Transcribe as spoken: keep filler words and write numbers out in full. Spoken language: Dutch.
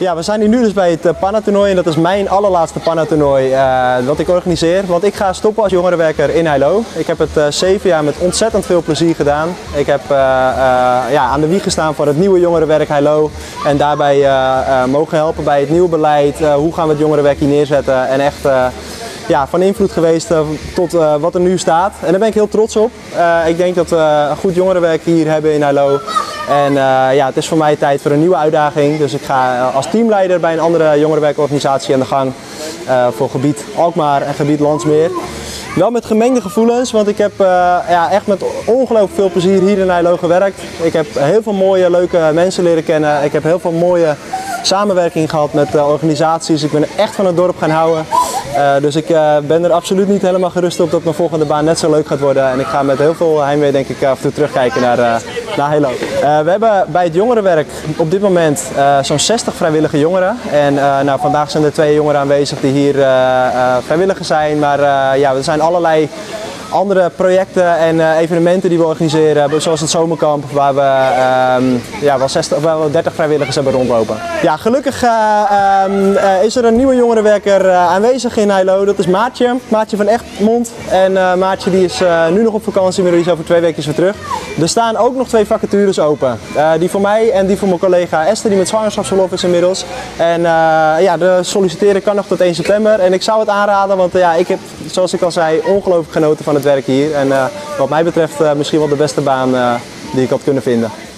Ja, we zijn hier nu dus bij het PANA-toernooi en dat is mijn allerlaatste PANA-toernooi uh, dat ik organiseer. Want ik ga stoppen als jongerenwerker in Heilo. Ik heb het uh, zeven jaar met ontzettend veel plezier gedaan. Ik heb uh, uh, ja, aan de wieg gestaan voor het nieuwe jongerenwerk Heilo. En daarbij uh, uh, mogen helpen bij het nieuwe beleid. Uh, hoe gaan we het jongerenwerk hier neerzetten. En echt uh, ja, van invloed geweest uh, tot uh, wat er nu staat. En daar ben ik heel trots op. Uh, ik denk dat we een goed jongerenwerk hier hebben in Heilo. En uh, ja, het is voor mij tijd voor een nieuwe uitdaging. Dus ik ga uh, als teamleider bij een andere jongerenwerkorganisatie aan de gang uh, voor gebied Alkmaar en gebied Landsmeer. Wel met gemengde gevoelens, want ik heb uh, ja, echt met ongelooflijk veel plezier hier in Heilo gewerkt. Ik heb heel veel mooie, leuke mensen leren kennen. Ik heb heel veel mooie samenwerking gehad met uh, organisaties. Ik ben echt van het dorp gaan houden. Uh, dus ik uh, ben er absoluut niet helemaal gerust op dat mijn volgende baan net zo leuk gaat worden. En ik ga met heel veel heimwee denk ik af en toe terugkijken naar, uh, naar Heilo. Uh, we hebben bij het jongerenwerk op dit moment uh, zo'n zestig vrijwillige jongeren. En uh, nou, vandaag zijn er twee jongeren aanwezig die hier uh, uh, vrijwilliger zijn. Maar uh, ja, er zijn allerlei andere projecten en uh, evenementen die we organiseren, zoals het zomerkamp, waar we, um, ja, wel, zestig, waar we dertig vrijwilligers hebben rondlopen. Ja, gelukkig uh, um, uh, is er een nieuwe jongerenwerker uh, aanwezig in Heilo. Dat is Maartje, Maartje van Egmond. En uh, Maartje die is uh, nu nog op vakantie, maar die is over twee weken weer terug. Er staan ook nog twee vacatures open. Uh, die voor mij en die voor mijn collega Esther, die met zwangerschapsverlof is inmiddels. En uh, ja, de solliciteren kan nog tot één september. En ik zou het aanraden, want uh, ja, ik heb, zoals ik al zei, ongelooflijk genoten van het werk hier. En uh, wat mij betreft uh, misschien wel de beste baan uh, die ik had kunnen vinden.